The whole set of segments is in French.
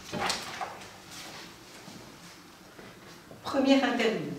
Première interlude.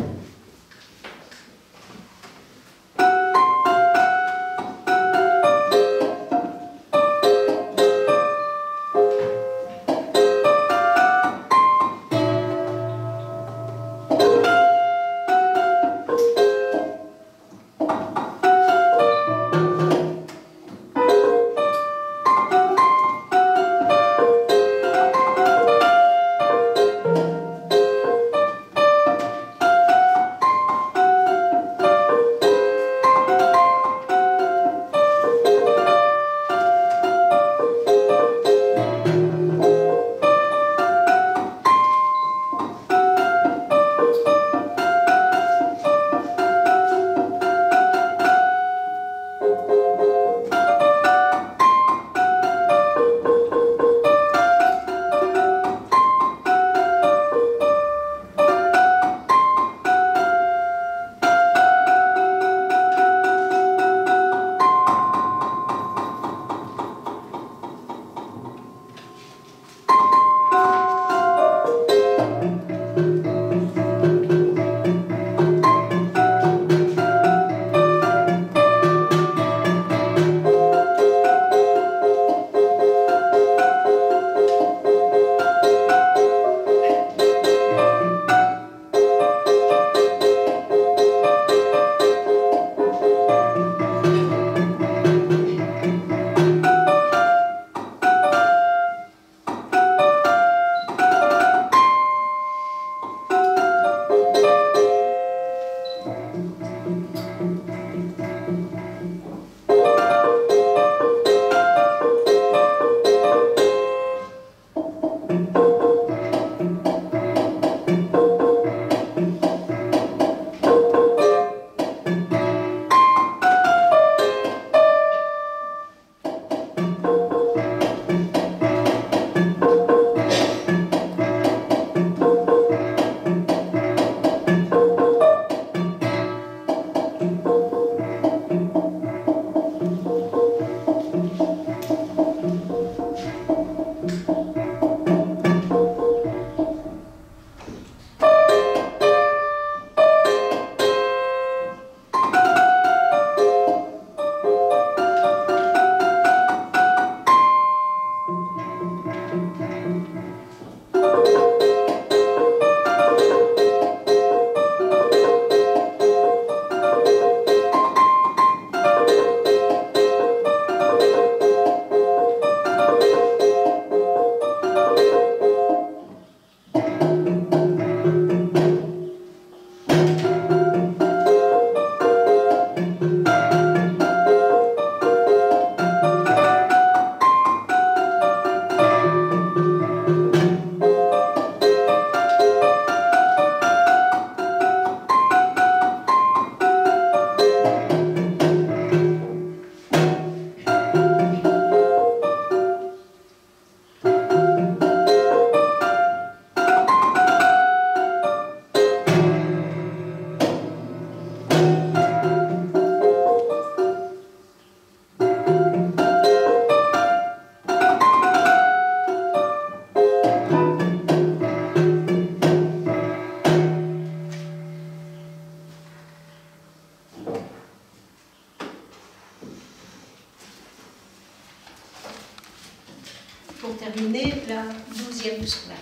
Pour terminer, la 12e sonate.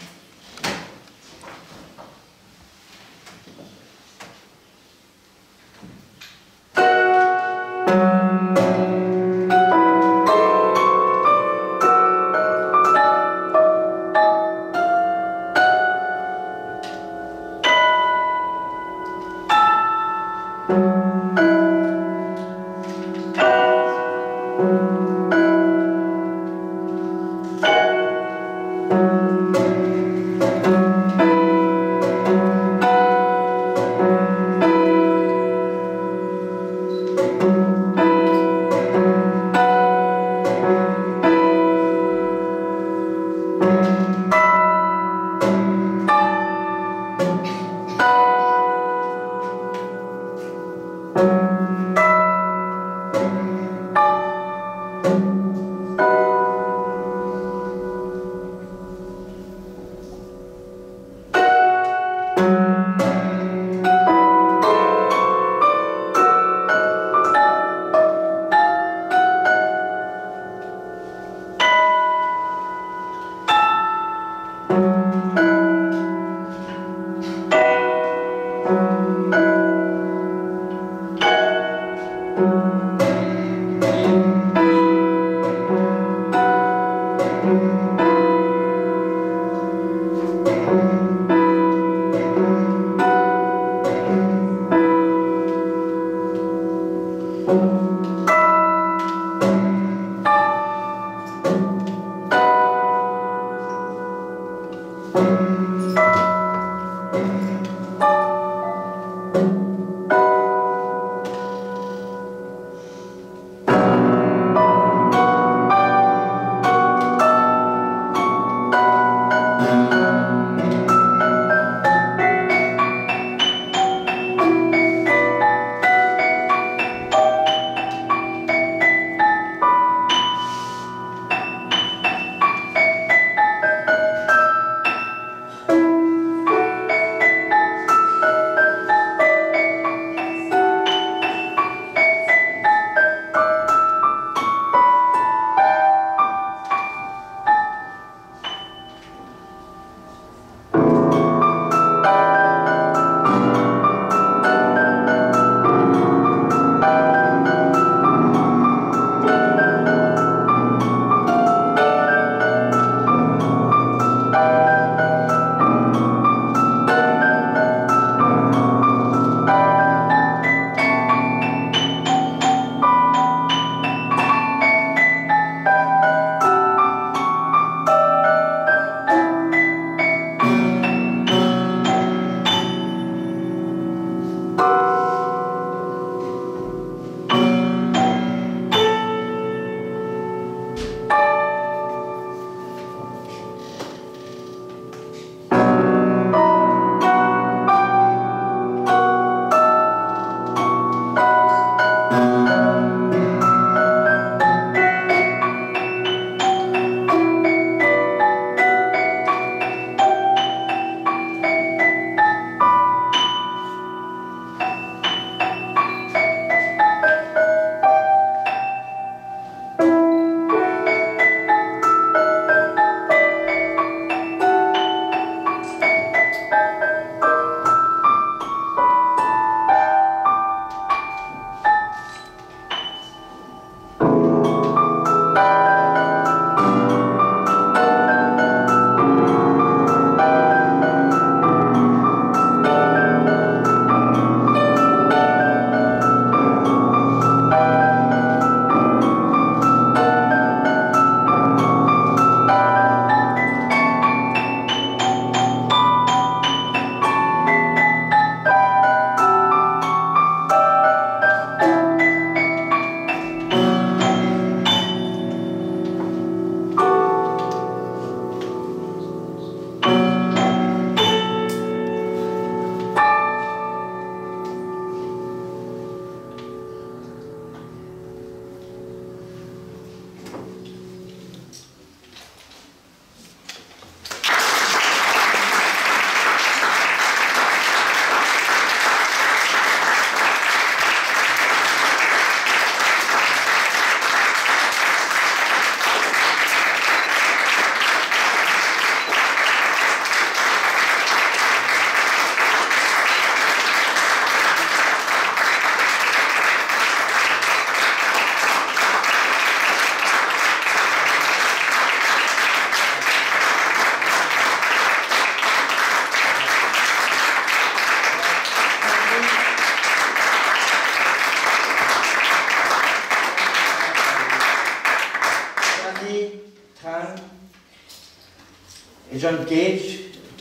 et John Cage,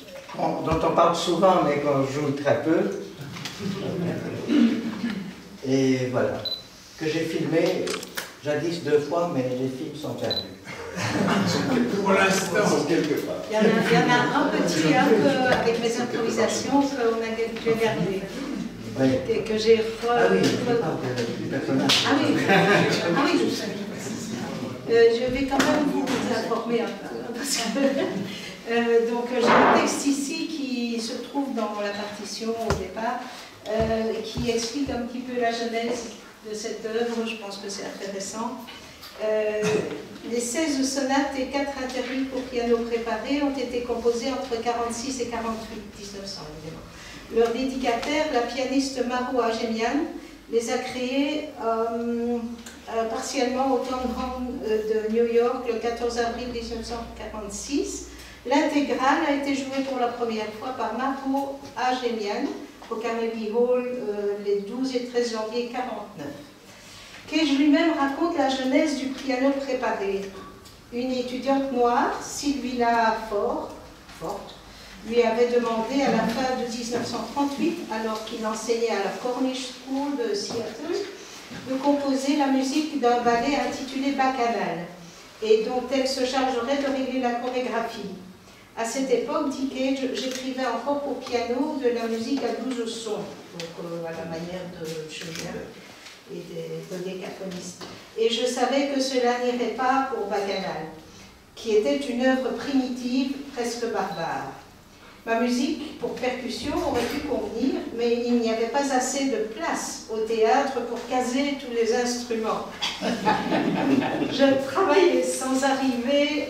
dont on parle souvent mais qu'on joue très peu. Et voilà, que j'ai filmé jadis 2 fois, mais les films sont perdus. Pour l'instant, quelque part. Il y en a un petit, avec mes improvisations, qu'on a j'ai gardé. Oui. Que j'ai Ah oui, je parle du personnage. Ah oui, ah oui. Je vais quand même vous informer un peu. Parce que, donc j'ai un texte ici qui se trouve dans la partition au départ, qui explique un petit peu la genèse de cette œuvre. Je pense que c'est intéressant. Les 16 sonates et 4 interludes pour piano préparés ont été composés entre 46 et 48, 1900 évidemment. Leur dédicataire, la pianiste Maru Ajemian, les a créés partiellement au Town Hall de New York le 14 avril 1946. L'intégrale a été jouée pour la première fois par Maru Ajemian au Carnegie Hall les 12 et 13 janvier 1949. Cage lui-même raconte la genèse du piano préparé. Une étudiante noire, Sylvina Forte, lui avait demandé à la fin de 1938, alors qu'il enseignait à la Cornish School de Seattle, de composer la musique d'un ballet intitulé Bacchanal, et dont elle se chargerait de régler la chorégraphie. À cette époque, dit Cage, j'écrivais encore pour piano de la musique à 12 sons, donc à la manière de Chopin et des décaphonistes. Et je savais que cela n'irait pas pour Bacchanal, qui était une œuvre primitive, presque barbare. Ma musique, pour percussion, aurait pu convenir, mais il n'y avait pas assez de place au théâtre pour caser tous les instruments. Je travaillais sans arriver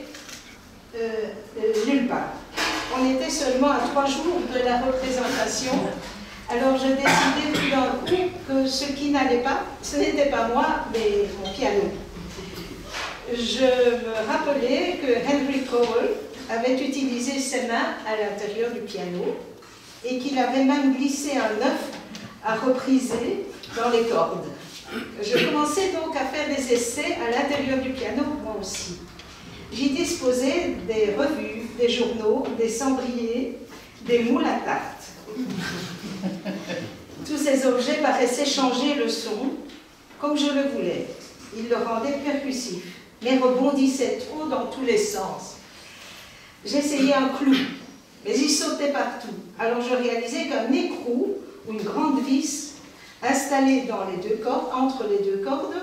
nulle part. On était seulement à 3 jours de la représentation, alors je décidai tout d'un coup que ce qui n'allait pas, ce n'était pas moi, mais mon piano. Je me rappelais que Henry Cowell avait utilisé ses mains à l'intérieur du piano et qu'il avait même glissé un œuf à repriser dans les cordes. Je commençais donc à faire des essais à l'intérieur du piano, moi aussi. J'y disposais des revues, des journaux, des cendriers, des moules à tarte. Tous ces objets paraissaient changer le son comme je le voulais. Ils le rendaient percussif, mais rebondissaient trop dans tous les sens. J'essayais un clou, mais il sautait partout. Alors je réalisais qu'un écrou ou une grande vis installée dans les deux cordes, entre deux cordes,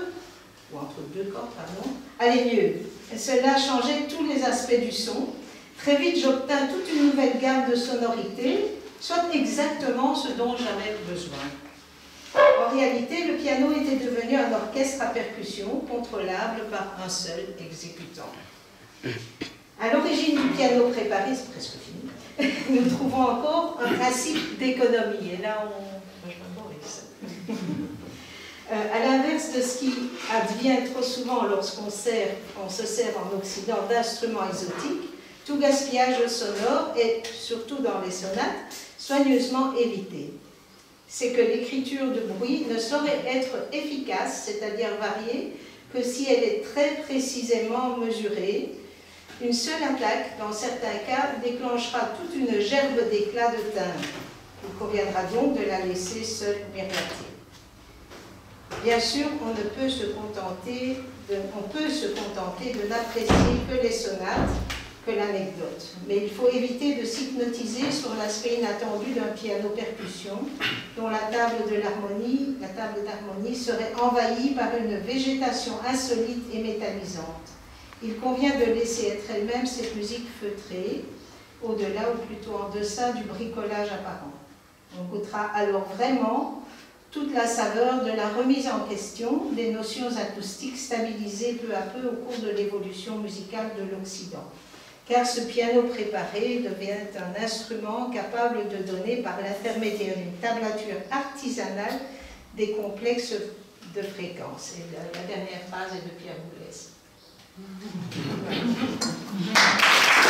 allait mieux. Et cela changeait tous les aspects du son. Très vite, j'obtins toute une nouvelle gamme de sonorités, soit exactement ce dont j'avais besoin. En réalité, le piano était devenu un orchestre à percussion, contrôlable par un seul exécutant. À l'origine du piano préparé, c'est presque fini, nous trouvons encore un principe d'économie. Et là, je m'emborise. À l'inverse de ce qui advient trop souvent lorsqu'on se sert en Occident d'instruments exotiques, tout gaspillage sonore, et surtout dans les sonates, soigneusement évité. C'est que l'écriture de bruit ne saurait être efficace, c'est-à-dire variée, que si elle est très précisément mesurée. Une seule attaque, dans certains cas, déclenchera toute une gerbe d'éclats de timbre. Il conviendra donc de la laisser seule miroiter. Bien sûr, on peut se contenter de n'apprécier que les sonates, que l'anecdote. Mais il faut éviter de s'hypnotiser sur l'aspect inattendu d'un piano percussion, dont la table d'harmonie serait envahie par une végétation insolite et métallisante. Il convient de laisser être elle-même cette musique feutrée, au-delà ou plutôt en deçà du bricolage apparent. On goûtera alors vraiment toute la saveur de la remise en question des notions acoustiques stabilisées peu à peu au cours de l'évolution musicale de l'Occident. Car ce piano préparé devient un instrument capable de donner par l'intermédiaire d'une tablature artisanale des complexes de fréquences. Et la dernière phrase est de Pierre Boulez.